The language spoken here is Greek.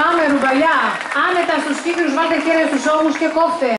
Πάμε ρουμπαλιά. Άνετα στους κύκλους, βάλτε χέρια στους ώμους και κόφτε.